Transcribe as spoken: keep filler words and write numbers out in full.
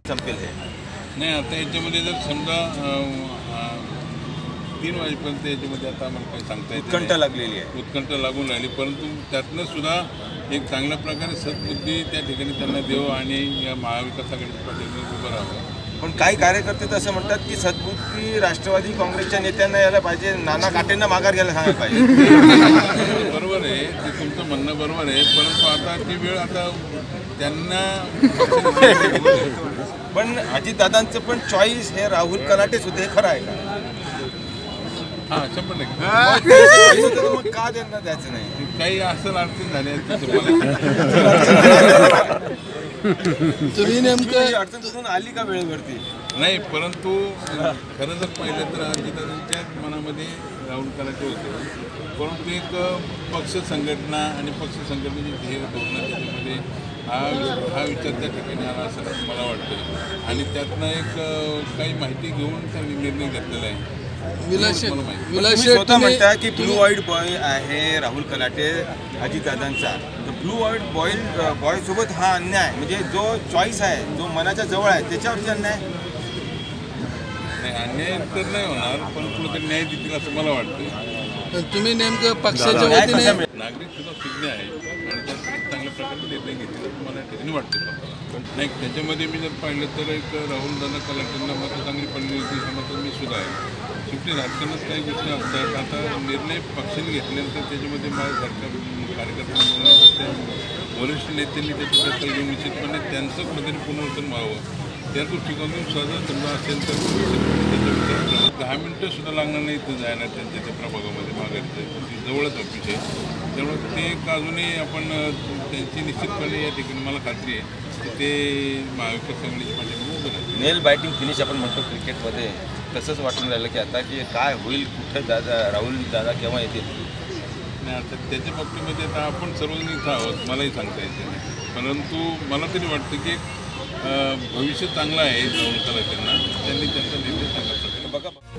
संपेल हे? नाही, आता याच्यामध्ये जर समजा तीन वाजेपर्यंत याच्यामध्ये आता आम्हाला काही सांगता येत उत्कंठ लागलेली आहे, उत्कंठ लागून राहिली, परंतु त्यातनं सुद्धा एक चांगल्या प्रकारे सद्बुद्धी त्या ठिकाणी त्यांना देव आणि या महाविकास आघाडीच्या पाठीमागे उभं राहावं. पण काही कार्यकर्ते तर असं म्हणतात की सद्बुद्धी राष्ट्रवादी काँग्रेसच्या नेत्यांना यायला पाहिजे, नाना काटेंना माघार घ्यायला सांगायला पाहिजे. बरोबर आहे, ते तुमचं म्हणणं बरोबर आहे, परंतु आता ती वेळ आता त्यांना पण अजितदादांचं पण चॉईस हे राहुल कलाटेच होते, हे खरं आहे का? हां, शंभर टक्के. मग का त्यांना द्यायचं नाही? काही असं अडचण झाली तुम्ही नेमकं अडचण करून आली का वेळेवरती? नाही, परंतु खरं जर पाहिलं तर अजितदादांच्या मनामध्ये राहुल कलाटे होते, परंतु एक पक्ष संघटना आणि पक्ष संघटनेची ध्येय धोरणं त्याच्यामध्ये हा हा विचार त्या ठिकाणी आला असं मला वाटतं आणि त्यातनं एक काही माहिती घेऊन त्यांनी निर्णय घेतलेला आहे. स्वतः म्हणता की ब्लू व्हाईट बॉय आहे राहुल कलाटे अजितदादांचा, तर ब्लू व्हाईट बॉय बॉय सोबत हा अन्याय, म्हणजे जो चॉईस आहे, जो मनाच्या जवळ आहे, त्याच्यावरती अन्याय नाही. अन्याय तर नाही होणार, पण कुठेतरी न्याय देतील असं मला वाटतं. तुम्ही नेमकं पक्षाच्या वतीने नागरिक सुद्धा सुज्ञ आहे आणि त्यासाठी चांगल्या प्रकारे निर्णय घेतील असं मला ठिकाणी वाटतं. नाही, त्याच्यामध्ये मी जर पाहिलं तर एक राहुल दादा कलाटेंना मतं चांगली पडली होती समजतं मी सुद्धा आहे. शेवटी राजकारणात काही गोष्टी असतात, आता निर्णय पक्षाने घेतल्यानंतर त्याच्यामध्ये माझ्यासारख्या कार्यकर्त्यांना वरिष्ठ नेत्यांनी त्याची दखल घेऊन निश्चितपणे त्यांचं कुठेतरी पुनर्वसन व्हावं. त्या दृष्टिकोनातून सहजा समजा असेल तर त्याच्या दहा मिनटं सुद्धा लागणार नाही इथं जायला त्यांच्या त्या प्रभागामध्ये मागायचं जवळच ऑफिस आहे, त्यामुळे ते एक अजूनही आपण त्यांची निश्चितपणे या ठिकाणी मला खात्री आहे की ते महाविकास आघाडीच्या पाठीमागे उभं राहतील. नेल बायटिंग फिनिश आपण म्हणतो क्रिकेटमध्ये, तसंच वाटून राहिलं की आता की काय होईल, कुठं दादा राहुल दादा केव्हा येतील? नाही, आता त्याच्या बाबतीमध्ये आता आपण सर्वजण इथं आहोत, मलाही सांगता येते नाही, परंतु मला तरी वाटतं की भविष्य चांगलं आहे राहुल कलाटेंना, त्यांनी त्यांचा निर्णय चांगला प्रकारे बघा.